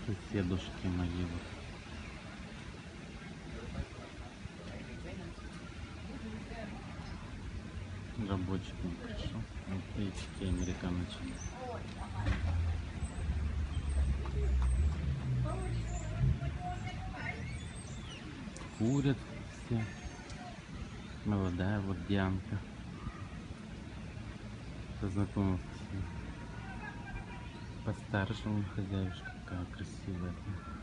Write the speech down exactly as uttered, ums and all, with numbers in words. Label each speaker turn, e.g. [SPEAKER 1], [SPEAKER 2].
[SPEAKER 1] соседушки мои вот. Рабочий не пришел. Вот видите, какие американочки. Курят все. Молодая вот Дианка. Познакомился. Постарше он хозяюшка, какая красивая.